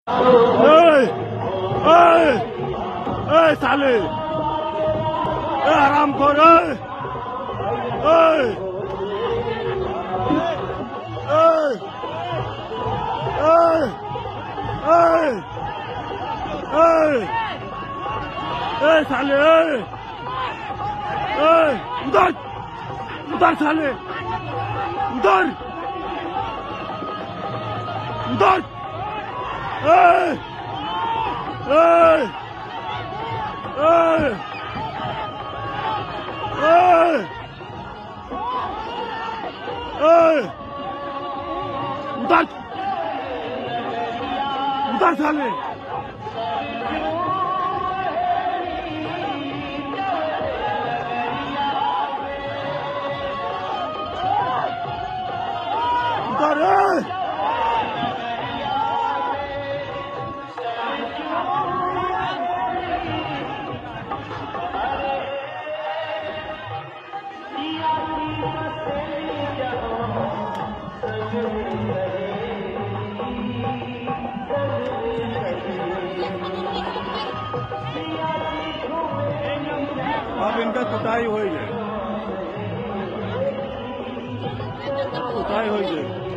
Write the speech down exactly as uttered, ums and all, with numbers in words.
Ê! Ê! Ê साले! Ê हरामखोर ê! Ê! Ê! Ê! Ê! Ê! Ê साले ê! Ê! उधर! उधर साले! उधर! उधर! Ê! Ê! Ê! Ê! Ê! उधर! उधर साले! उधर! ê! अब इनका कुटाई हो जाए कुटाई हो जाए